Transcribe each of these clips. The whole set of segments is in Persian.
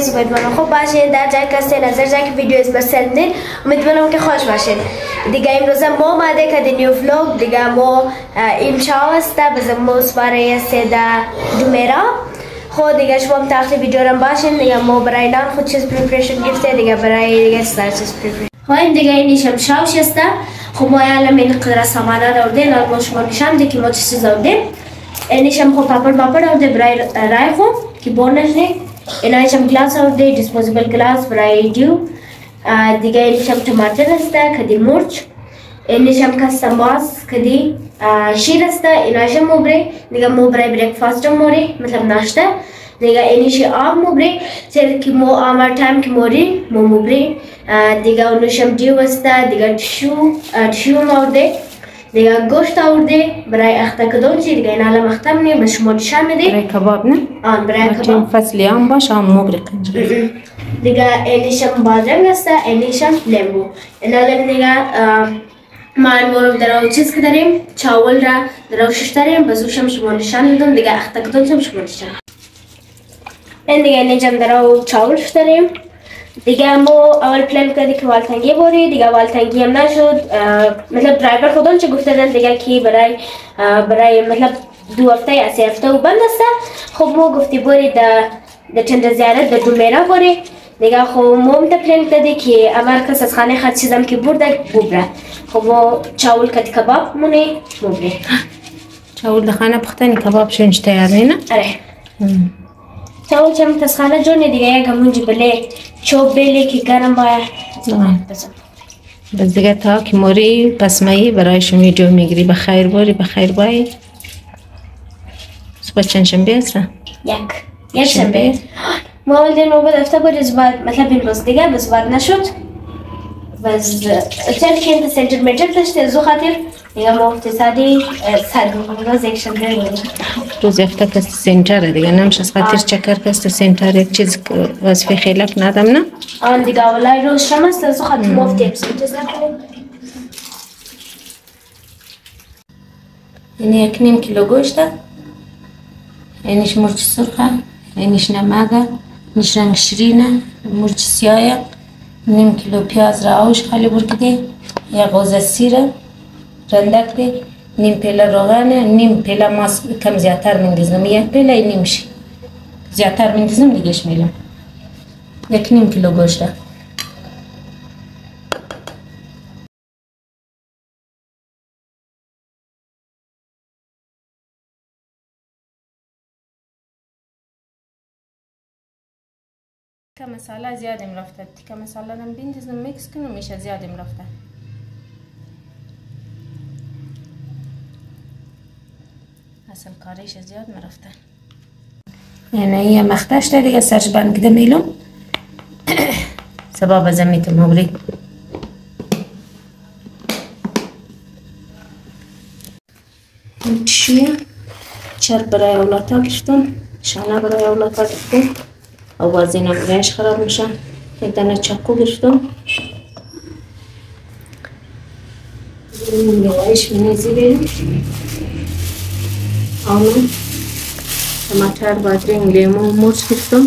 گایز، امیدوارم خوب باشین. در جای کسی نظر جای که ویدیو از بسندین، امیدوارم که خوش باشین. دیگه امروز ما آمده که نیو ولوگ دیگه ما این چاو است بزموس برای سیده جمعه. خود دیگه شما تاختی ویدیو رو باشین. دیگه ما برای نان خود چیز پریپریشن گرفته، دیگه برای دیگه سر چیز پریپریشن. خواهیم دیگه اینیشم شاوش است. خب ما الان این قدر سامانه رو دادیم، الان شما نشان دیگه ما چیزی دادیم. اینیشم خب پاپر داده برای رای خو که بونش نه. اینیشم گلاس داده، دیسپوزیبل گلاس برای دیو. دیگه اینیشم توماتر است کدی مرچ. اینیشم کاستماس کدی شیر است. اینیشم مبری دیگه مبری بریکفاست موری مثل ناشته. دیگه اینیشی آب مبری سر که مو آمار تایم که موری مبری. دیگه اونیشم دیو است. دیگه تشو مورده. دیگه گوشت آورده برای اخته کدوم چی دیگه این الان اخته منی به شما نشان میده. برای کباب نه؟ برای کباب. فصلی هم باشه هم مبری کنجی. دیگه اینیشم بادرنگ است، اینیشم لیمو. این الان دیگه ما المورو درو چیز که داریم چاول را درو شش داریم بزوشم شما نشان میدم دیگه اخته کدوم شما نشان. این دیگه اینجام درو چاول داریم. دیگه ما اول پلان کردیم که والتنگی باری دیگه والتنگی هم نشد. مثل درایور خودم چه گفتن دیگه کی برای مثل 2 هفته یا 3 هفته و بند است. خب ما گفتی باری در چند زیارت در جمعه باری دیگه خب ما پلان کردیم که اول کس از خانه خود چیزم که برده ببره. خب ما چاول کت کباب مونه مبری. چاول دخانه پختنی کباب شونش تیار نه؟ آره. چاول چم تسخانه جونی دیگه یک همونجی بله چوب بله که گرم باید بس دیگه تا که موری پس مایی برایشون ویدیو میگیری بخیر باری صبح چند شنبه است؟ یک شنبه ما ولدین رو به دفته بود از بعد مثلا بین روز دیگه بس بعد نشد بس چند که انت سنتیمتر داشته از خاطر دیگه ما اقتصادی روز یک شنبه بود روز افته کست سنتره دیگه نمیشه از خاطر چکر کست سنتر یک چیز وظیفه خیلک ندم نه؟ آن دیگه اولای روز شما است از خاطر مفتی چیز نکنیم. این 1.5 کیلو گوشته، اینش مرچ سرخه، اینش نمکه، اینش رنگ شیرینه، مرچ سیاه، نیم کیلو پیاز را آوش خالی برکده، یک غوزه سیره رندک ده، نیم پیله روغنه، نیم پیله ماس کم زیادتر میندازم، یک پیله نیمش زیادتر میندازم دیگهش میلم. 1.5 کیلو گوشته. تیکه مساله زیادم رفته، تیکه مساله رو بندازم میکس کنم میشه زیادم رفته. اصل کارش زیاد مرفته. یعنی یه مختش ده دیگه سرش بند کده میلم. سباب زمیت مبری. این چیه؟ چرب برای اولاتا گرفتم. شانه برای اولاتا گرفتم. آوازینا برایش خراب میشه. یک دانه چاقو گرفتم. برایش منیزی بریم. آمن تماتر بادرنگ لیمو مرچ گرفتم.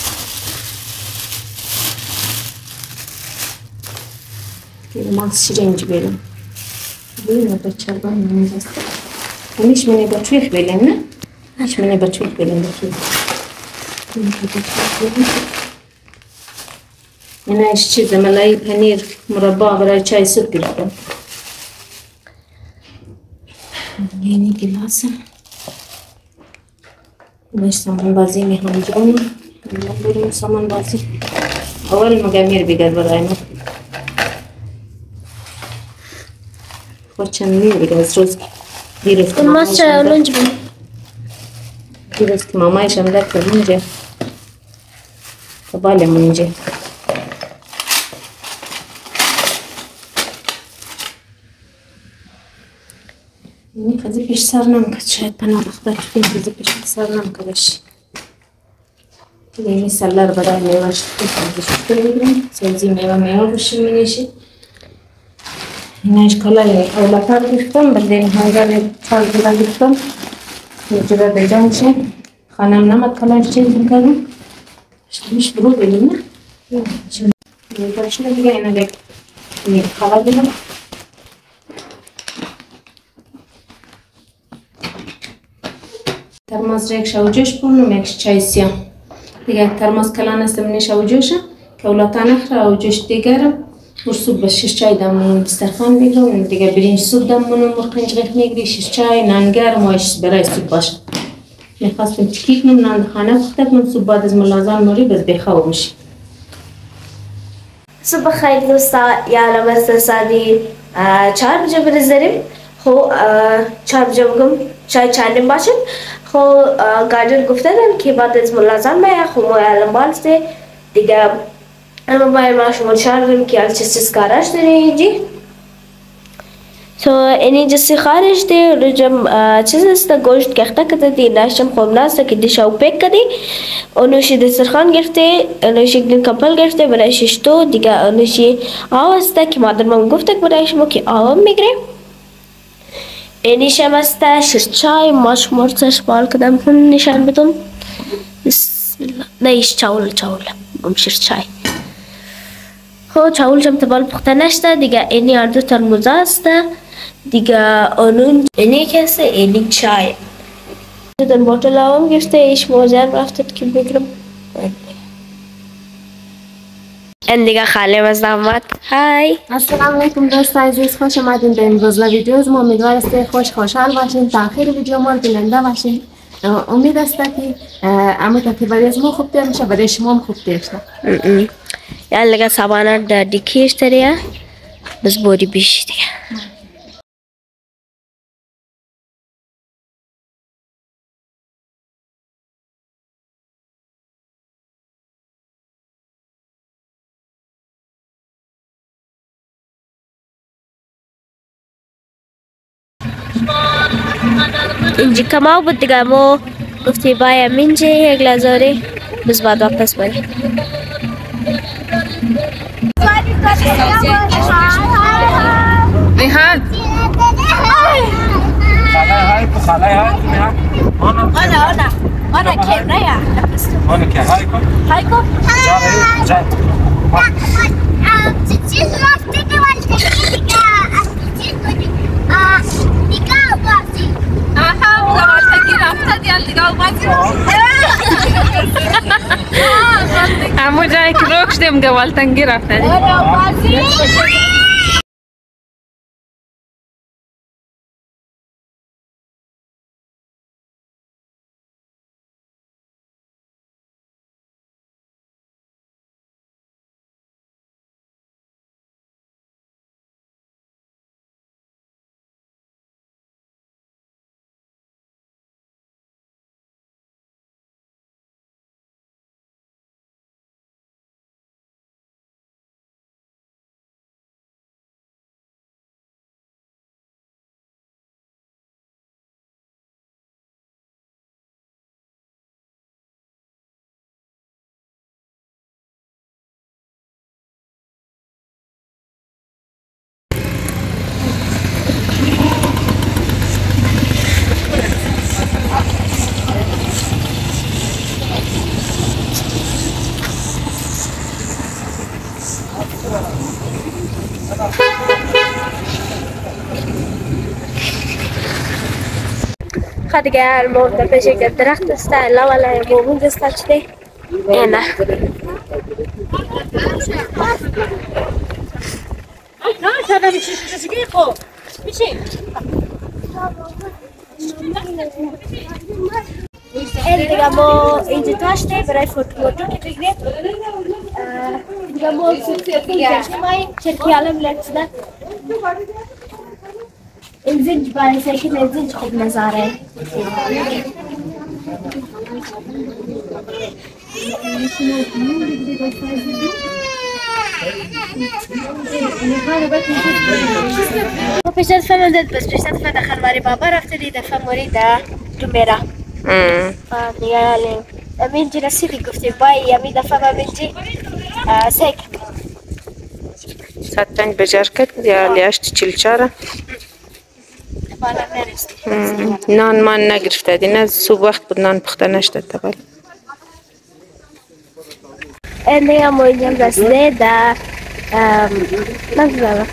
ماس شیرینج بریم. ببین بچه با منیز است. همیش منی بچویخ بریم نه؟ همیش منی بچویخ بریم بچویخ. این ایش چیزه ملای پنیر مربا برای چای سوپ گرفتم. اینی گلاسه. باش سامان بازی میخوام جونم. بریم سامان بازی. اول مگامیر بگرد برای ما. خود چند میر بگرد از روز دیرفت. ماست چه لنج بیم. دیرفت که مامایشم درد کرد اینجا. قبالم اینجا. اینی خیلی پیش سر نمیکرد شاید پناه بخدا چون خیلی پیش سر نمیکردش. اینی سلر برای میوهش شکر بگیرم. سبزی میوه بشیم مینیشی. اینش کلای اولاتر گرفتم بعدین هنگام چال کلا گرفتم. یه جور دیگه میشه. خانم نمک کلایش چیز میکردم. مش برود ولا شنو دیگه اینا دیگه خبر بدم. ترماز ریک شوجوش بونم یک چای سیاه دیگه ترماز کلان است من شوجوشه که ولاتان اخر و جوش دیگرم ورسوب به 6 چای دمون دسترخوان میگیرم دیگه برنج سوپ دمون مرقنج غیق میگیری 6 چای نان گرم وایش برای سوپ باشه. میخواستم تکیک کنم نان خانه پخته کنم سوپ بعد از ملازم موری بس بخواب میشه. صبح خیر دوستا یا لمسته ساعتی 4 بجه برسیم. خو 4 بجه بگم چای چندم باشد. خو گاردن گفته دم که بعد از ملازم میاد خو ما الان بالسته دیگه اما باید ما شما شاردم که al چیز کارش داره اینجی. تو اینی جسی خارج ده رجم چیز است گوشت کخته کده دی ناشم خوب ناسته که دیشاو پیک کدی اونوشی دسترخوان گرفته اونوشی گلین کپل گرفته برای ششتو دیگه اونوشی آواسته که مادر من گفته که برای شما که آوام میگره اینیشم است شرچای ماش مرتش بال کدم هن نشان بدم بسم الله نیش چاول ام شرچای خو چاول جم تبال پخته نشده دیگه اینی اردو ترموزه است دیگه اونون اینی کسه اینی چای در بوتل آوام گرفته ایش موزن رفتد که بگرم این دیگه خاله مزدامت های السلام علیکم دوستان عزیز خوش آمدین به امروز ویدیو از ما امیدوار است خوشحال باشین تا آخر ویدیو ما بیننده باشین امید است که همونطور که برای از ما خوب تر میشه برای شما هم خوب تر شه یعنی لگه سابانه در دیکیش تریه بس بوری بیش دیگه اینجا کماو بود دیگه ما گفتی باید منجه یک لازاره بس بعد واپس بری نهاد انا كيف ريا انا كيف هايكو همو جایی که روک شدیم گوالتنگی رفتن دیگه الموت در پیش یک درخت است لاولا مومون دسته چده اینه این دیگه ما اینجا داشته برای فوتو که بگیریم دیگه ما چرکی علم لکسده این زنج برای سیکل این زنج خوب نظاره پیشت فهمدید بس پیشت فهمد خانواری بابا رفته دی دفعه موری در دومیرا دیگه الان امین جی رسیدی گفتی بایی امی دفعه با امین جی سیکل ساتنج بجار کد یا لیاشت چلچاره نان من نگرفته دی نه صبح وقت بود نان پخته نشده تبال دیگه ما اینجا رسیده در نمیدونم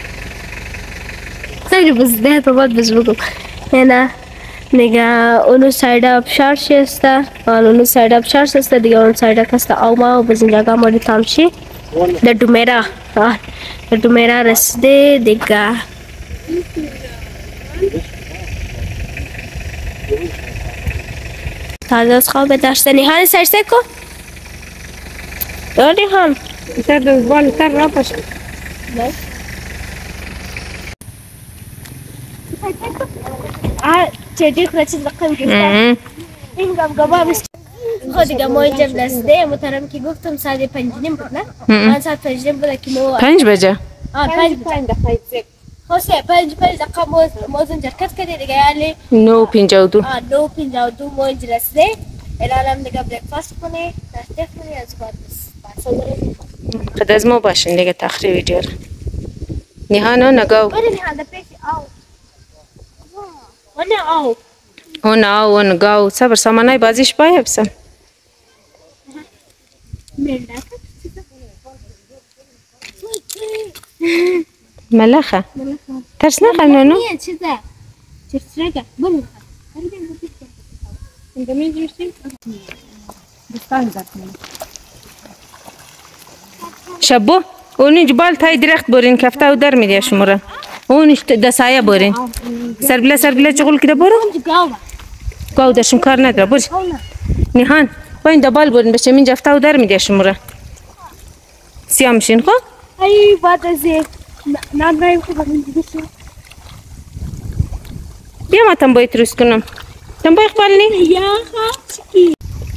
خیلی بزده تو باید بگم نه دیگه اونو سایده آبشارش است اونو سایده آبشارش است دیگه اون سایده کست آما و بز اینجا گاماری تامشی در دومیره رسیده دیگه تازه از خواب داشته نیهان سرسه کن دار نیهان سر دزبال سر را پشت چجوری خدا چیز رقم گفته این گمگما بیست خود دیگه ما اینجا رسیده محترم که گفتم ساعت 5:30 بود نه؟ من ساعت 5:30 بود که ما 5 بجه 5 دقیقه خوشه 5 دقیقه ما از اینجا حرکت کردیم دیگه یعنی 9:52 9:52 ما اینجا رسیده الان دیگه بریکفاست کنی ناشته کنی از بعد خد از ما باشین دیگه تخریب ویدیو رو نیهانو نگاو برای نیهان در پیش آو ونه آو هون آو و نگاو صبر سامانای بازیش باید بسن ملخه ترس نخل نونو نیه چیزه چرسرگه بلو انت مين جبتي؟ شبو اونی جبال تای درخت برین کفته و در میده شماره اونش دسایه برین سر بله چغل کده برو گاو درشم کار نداره برو نیهان باین دبال برین بشه من جفته و در میده شماره سیاه میشین خو؟ ای بعد از نایم خوب بشین بیا ما تنبایی تروس کنم تنبایی خبالنی؟ یا خواهی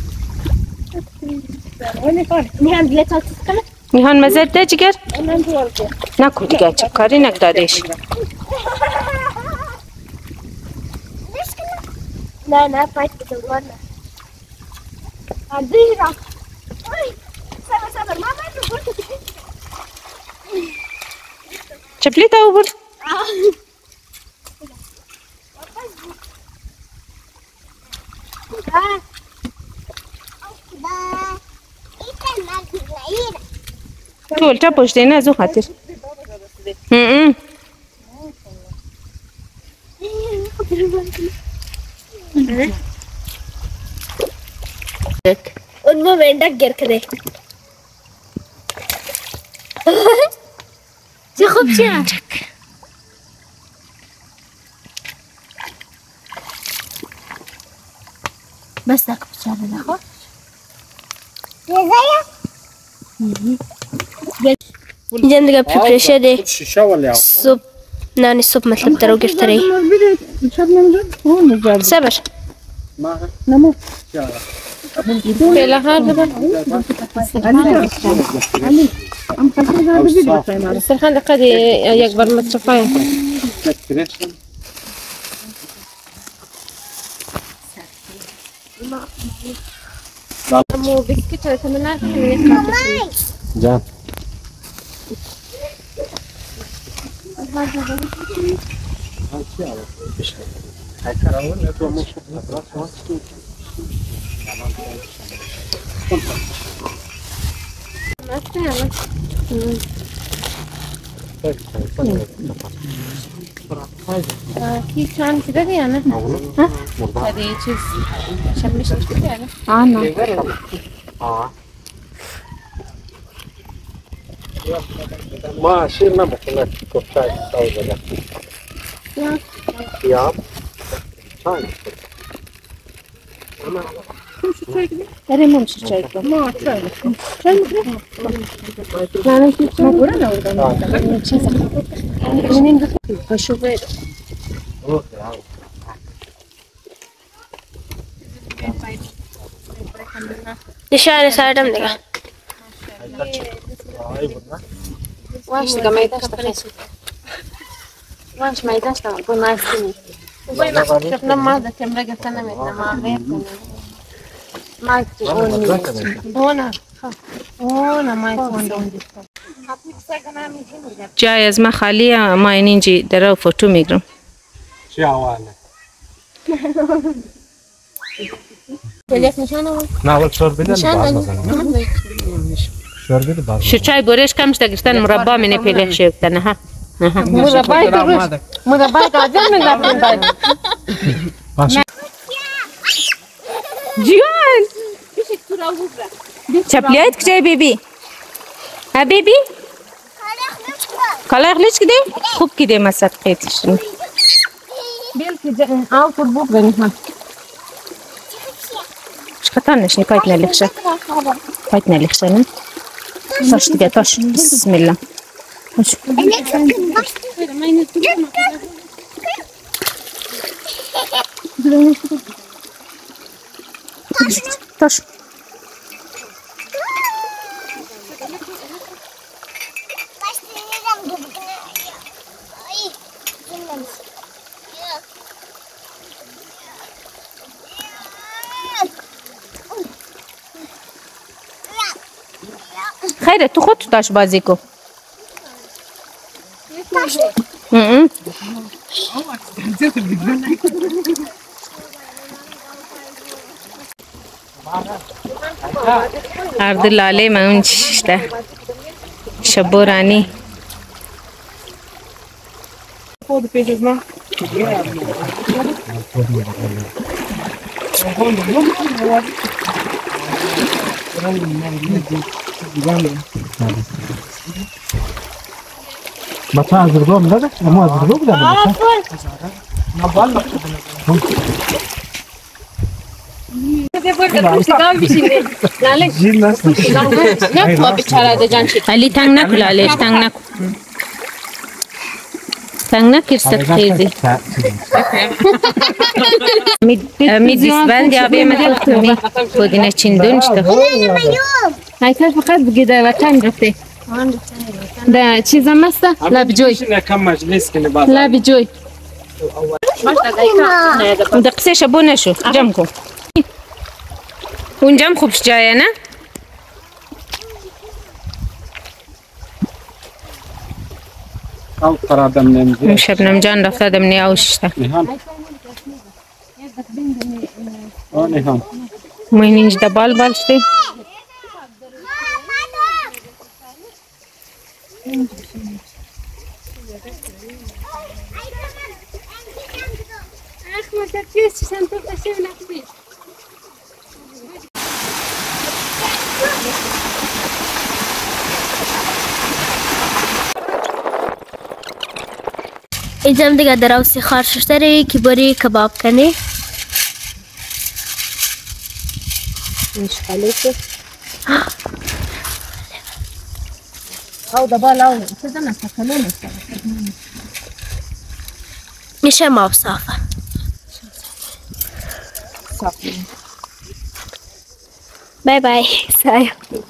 نیهان بیlet altı کنه نیهان مزر ده جگر؟ نکن دیگه چه کاری نکدادش نه پایت بودم گرنه دیرا صبر ما باید رو برد چپلی تا برد؟ تو التا پشته نه از او خاطر اون ما وندک گر کده چه خوب چه بس داك بتشعر ناخذ جندقة بريبريشن دي الصب ناني الصب مثل ترى وقرتري صبر بلا هذا السرخان دقة دي يكبر مترفاية مو بسكت ولا ثمنات جان كيف كان كذا دي أنا ها هذه شيء شمش كذا أنا ما شيء ما بخلك كفتاي سوي ده يا أنا ما مش شايفه ما شايفه شايفه لا شايفه ما قولنا ولا شايفه منين بشوف نشانة ساردم دیگه واش ما يداش واش ما يداش تقول نايس شفنا ما ذا كم رجع سنة متنا ما غير ما هنا ما يكون جای از ما خالیه ما اینجی در فوتو میگیرم چی حواله پلیک نشانه نه اول شور بده باز بزنیم شور بده باز شو چای بورش کم شده گشتن مربا منه پلیک شیفتن ها مربای درست مربای تازه من دارم جیان چپلیایت کجای بیبی ها بیبی کالا اخلیش کده خوب کده مسد قیتشن بیل که آو فربوک بینی ها شکتان نشنی پایت نلیخشه پایت نلیخشه نه تاش دیگه تاش بسم الله تاش تاش خیره تو خود تاش بازی کو ارد لاله ما اون چشته شبورانی خود پیش ما بچه از درگاه میداده؟ اما از درگاه بودم علی تنگ نکو لالش تنگ نکو تنگ نکرست خیزی می دیسبند یا بیمه تختمی بودینه چندون شده هایتر فقط بگیده وطن رفته ده چیز هم هسته لب جوی لب جوی ده قصه شبو نشو جمع کن اونجا هم خوبش جایه نه؟ او قرادم نمیده شبنم جان رفته دمنی آوشته نیهان نیهان مینیش ده بال بال شده اینجا دیگه در اوسی خارششتری که بری کباب کنی او ده بال او چیزا نستکلونه میشه ما صافه بای بای سایه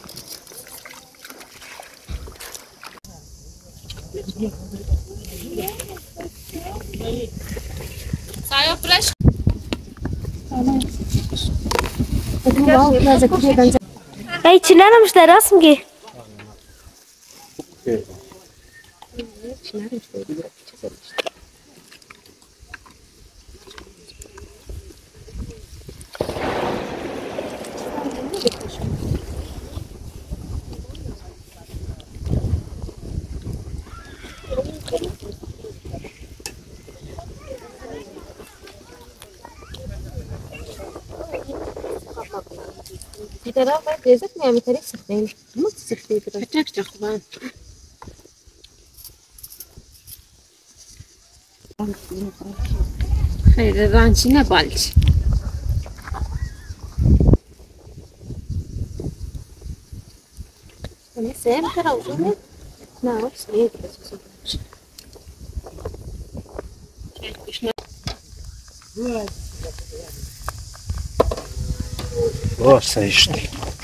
سایه فرش ای چی نرمش در راست میگی ترى لازم نعمل طريق سخنين مو تسكتي كده تاك تاخذان خير رانشي نبالش انا سام ترى وصلت لا وصلت Nossa, isto.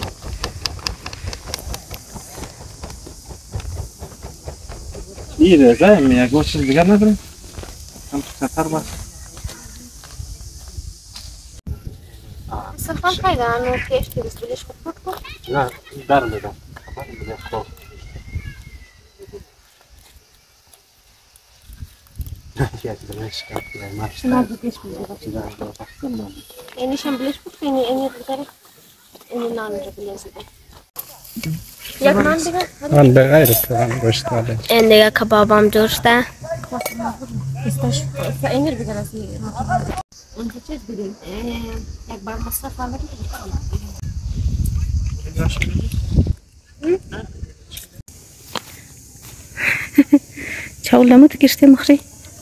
İyi de mi? Ya gościu zgadnę, tam przetarła. السلطان خير عنه كيف تلبس ليش خطوطكم؟ لا darbe da. Darbe da ko. اینش هم بلش بکنی اینی بذاری این نان رو بلش بکنی یک نان دیگه آن به غیر استران گوشت ولی این دیگه کبابم جور شده. استاش اینی رو بذاری اون چیز بدین یک بار مصرف آمدی چاول نمود کشته مخری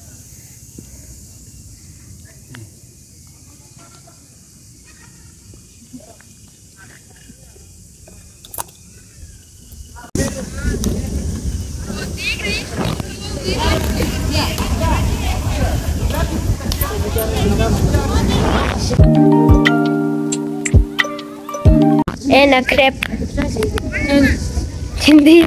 این کرپ چندی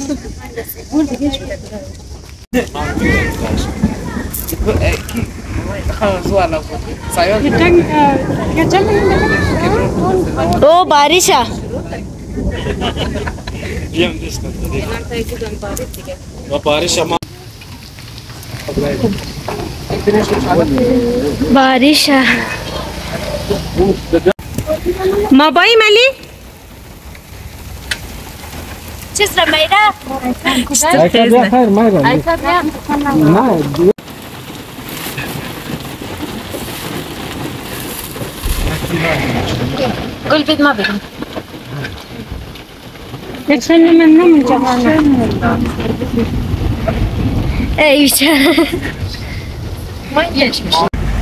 او باریشه باریشه ما بایی ملی چیز را میره خیر مگم نه گل بید ما بگم یکشن من نمون جوانه ایشه ما یش میشه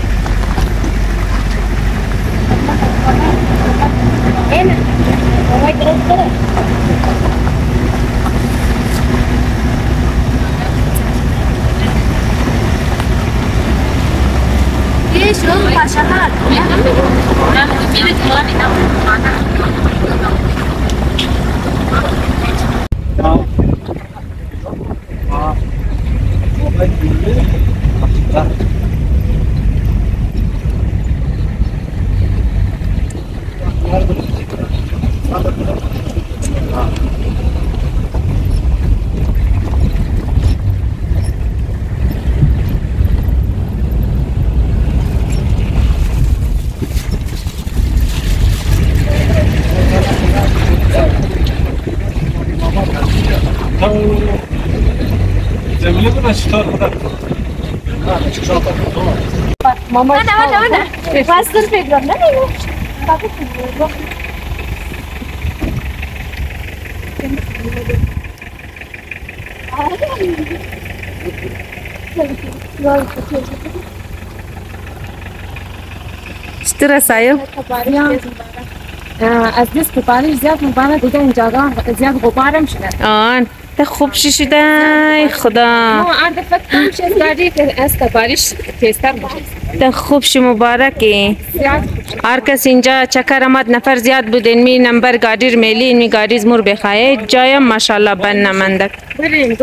این اومای درست داره یه شروع پاشهر زمینه تو چطور بوده؟ ماما نه پاستور فکر نه چطور سایو از دست بپاری زیاد مبارد دیگه این جاگاه زیاد غبارم شده آن ده خوب شده خدا آرده فکر کنم شد داری که از تباریش تیستر باشه ده خوب شی مبارکی زیاد هر کس اینجا چکر آمد نفر زیاد بودین می نمبر گاډیر میلی می گاډی زمور بخایه جایم ماشاءالله بن نمندک بریم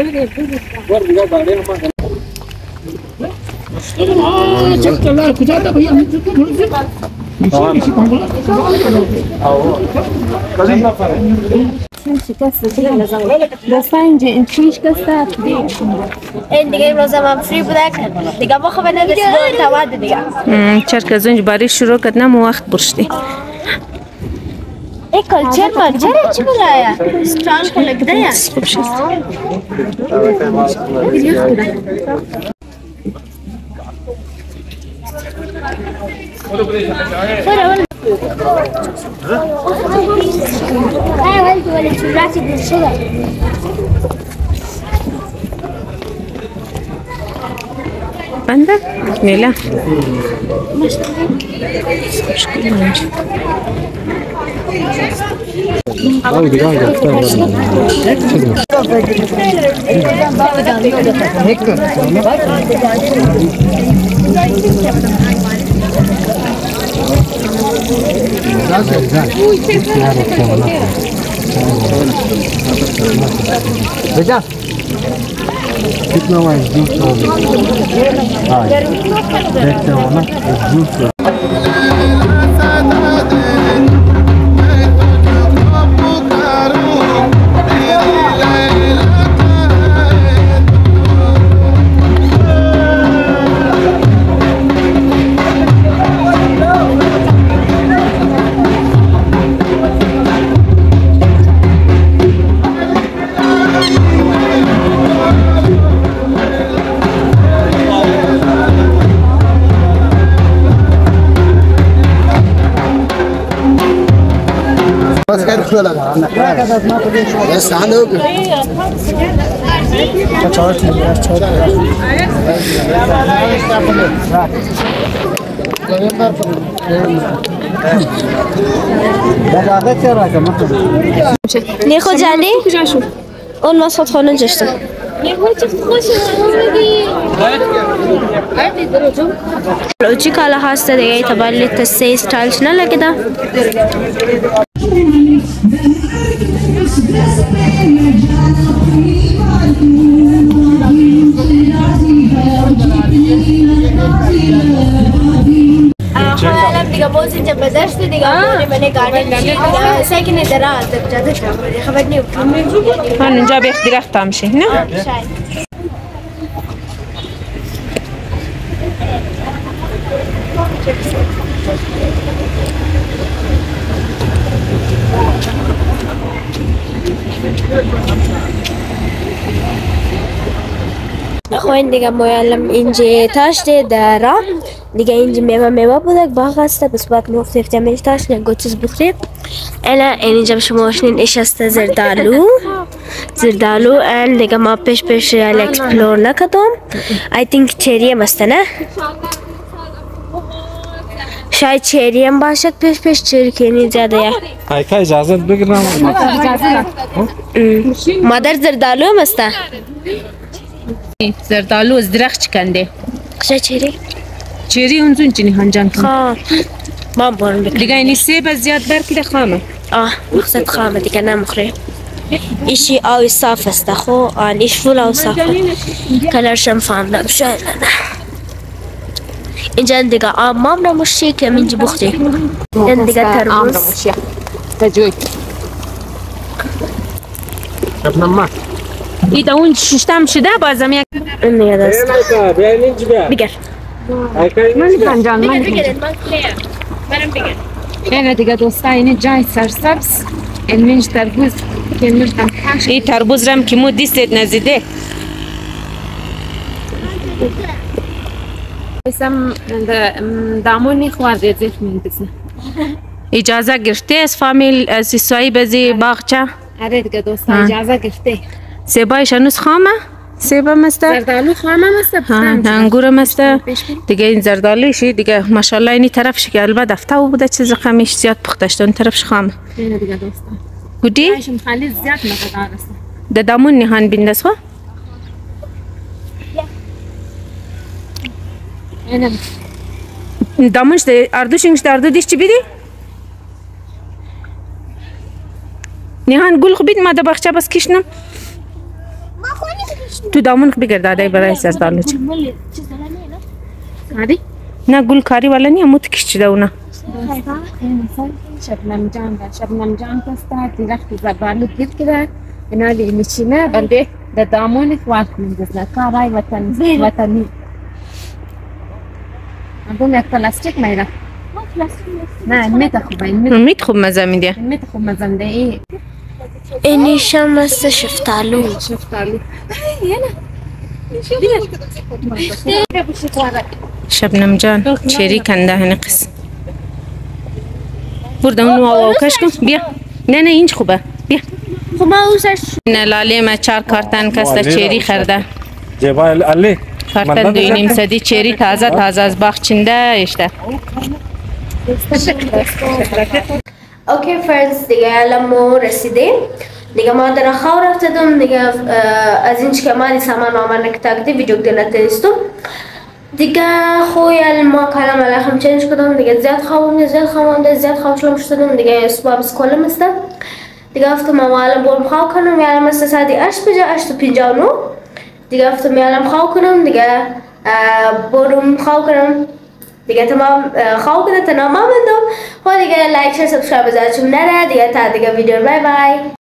این دیگه امروز هم فری بوده دیگه ما خب ندست تواده دیگه چرک از اونج باری شروع کرد نم وقت برشتی ای کلچر چی بگه ستران کلکده یا خوب شد بنده نیلا बेटा कितना मजबूत हो गया देखते हो ना मजबूत بس خير خلال هذا بس عنده ناخذ جاني والمصفى تخونن جشتم لوچی کالا هسته دیگه تبالی تسه ستایلش نلگیده حالا دیگه باز اینجا بدشت دیگه آمونه منه گاردن چی دیگه سیکن درا آزد جاده شما خبر نیو هان اینجا به درخت هم میشه نه؟ شاید خوین دیگه مویالم اینجا تاش داره دیگه اینجا میوه بوده باغ هسته بس باید مختلف میش تاش نگو چیز بخوریم الا اینجا شما باشنین ایش هسته زردالو and دیگه ما پیش اکسپلور نکردم I think چری هم هسته نه شاید چری هم باشد پیش چری کنی زیاده یا که اجازت بگیرم مادر زردالو هم هسته زردالو از درخت چکنده خشای چری اونجون چنی هنجان کن خواه ما بارم بکنم دیگه اینی سیب زیاد برکیده خامه مقصد خامه دیگه نمخوره ایشی آوی صاف است خو ایش فول آوی صاف کلرشم فهمدم شاید نه اینجا دیگه آب مام نموشی که منجی بختی این دیگه تربوز تجوی شبنم ما ایده اون ششتم شده بازم یک این دیگه دست بگر من پنجان من بگر اینه دیگه دوستا اینه جای سرسبز این منج تربوز که مرتم این تربوز رم که مو دیستت نزیده بسم دامونی خوارده زیت من بزنه اجازه گرفته از فامیل از سوایی بزی باغچه آره دیگه دوستا اجازه گرفته سیبایش هنوز خامه سیبا مسته زردالو خامه مسته انگور مسته دیگه این زردالوشی دیگه ماشاءالله اینی طرفش که البته دفته بوده چیز رقمیش زیاد پخته شده اون طرفش خامه اینه دیگه دوستا گودی ایشون خالی زیاد مقدار است د دامون نهان بینده سو اینه دامونش د اردوشینش د اردو دیش چی بیدی نهان گل خو بید ما د باغچه بس کشنم تو دامون بگیر دادای برای زردالو چه کاری نه گل کاری والا نی امو تکش ده اونا شبنم جان کستا درخت زردالو گرد کرد اینا لی میچینه بنده د دامون خواه کنیم دزنه کارای وطنی ابون یک پلاستیک میره نه میت خوبه میت خوب مزه میده میت خوب مزه میده ای اینیش هم است شفتالو شبنم جان چری کنده هنه قسم برده اونو آوا کش کن بیا نه اینج خوبه بیا خب ما اوزش نه لاله ما 4 کارتن کسته چری خرده جبال علی کارتن 2.5 صدی چری تازه از باغ چنده اشته اوکی فرندز دیگه الان ما رسیدیم دیگه ما در خاور افتادم دیگه از این که ما سامان آمار نکتاک دی ویدیو دیگه نتیستم دیگه خوی ما کلام علیهم چنج کردم دیگه زیاد خوابم شدم دیگه صبح بس کلم است دیگه افتم ما برم خواب کنم یعنی مثل ساعتی 8:59 دیگه افتم یعنی خواب کنم دیگه برم خواب کنم دیگه تمام خواب کنم تمام بندم و دیگه لایک شیر سابسکرایب بزنید چون نره دیگه تا دیگه ویدیو بای بای